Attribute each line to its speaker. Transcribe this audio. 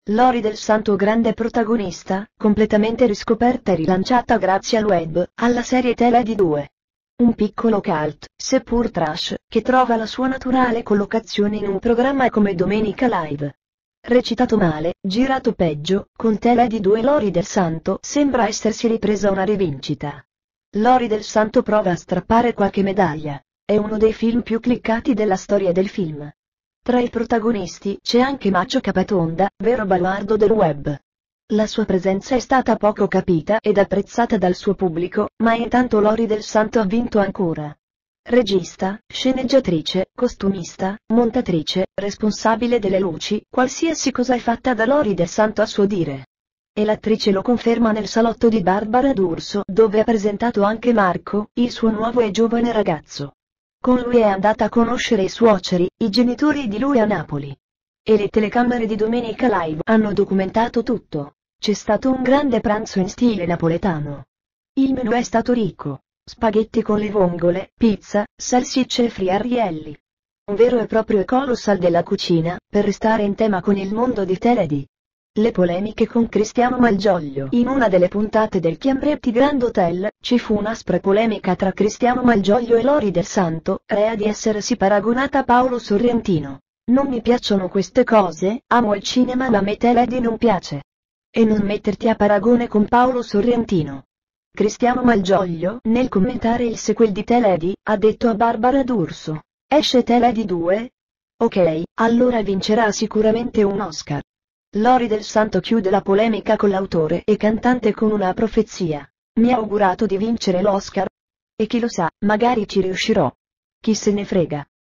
Speaker 1: Lori del Santo grande protagonista, completamente riscoperta e rilanciata grazie al web, alla serie tele di 2. Un piccolo cult, seppur trash, che trova la sua naturale collocazione in un programma come Domenica Live. Recitato male, girato peggio, con tele di 2 Lori del Santo sembra essersi ripresa una rivincita. Lori del Santo prova a strappare qualche medaglia. È uno dei film più cliccati della storia del film. Tra i protagonisti c'è anche Macio Capatonda, vero baluardo del web. La sua presenza è stata poco capita ed apprezzata dal suo pubblico, ma intanto Lori del Santo ha vinto ancora. Regista, sceneggiatrice, costumista, montatrice, responsabile delle luci, qualsiasi cosa è fatta da Lori del Santo a suo dire. E l'attrice lo conferma nel salotto di Barbara D'Urso, dove ha presentato anche Marco, il suo nuovo e giovane ragazzo. Con lui è andata a conoscere i suoceri, i genitori di lui a Napoli. E le telecamere di Domenica Live hanno documentato tutto. C'è stato un grande pranzo in stile napoletano. Il menù è stato ricco. Spaghetti con le vongole, pizza, salsicce e friarielli. Un vero e proprio colossal della cucina, per restare in tema con il mondo di Teledi. Le polemiche con Cristiano Malgioglio. In una delle puntate del Chiambretti Grand Hotel, ci fu un'aspra polemica tra Cristiano Malgioglio e Lori del Santo, rea di essersi paragonata a Paolo Sorrentino. Non mi piacciono queste cose, amo il cinema ma a me Teledi non piace. E non metterti a paragone con Paolo Sorrentino. Cristiano Malgioglio, nel commentare il sequel di Teledi, ha detto a Barbara D'Urso: esce Teledi 2? Ok, allora vincerà sicuramente un Oscar. Lori del Santo chiude la polemica con l'autore e cantante con una profezia. Mi ha augurato di vincere l'Oscar? E chi lo sa, magari ci riuscirò. Chi se ne frega.